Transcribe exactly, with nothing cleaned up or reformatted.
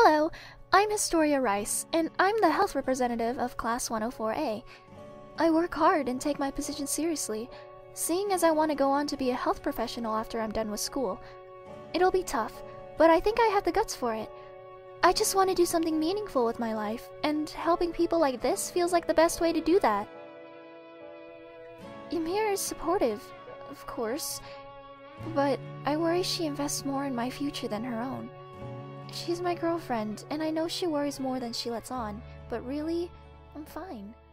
Hello, I'm Historia Rice, and I'm the health representative of Class one oh four A. I work hard and take my position seriously, seeing as I want to go on to be a health professional after I'm done with school. It'll be tough, but I think I have the guts for it. I just want to do something meaningful with my life, and helping people like this feels like the best way to do that. Ymir is supportive, of course, but I worry she invests more in my future than her own. She's my girlfriend, and I know she worries more than she lets on, but really, I'm fine.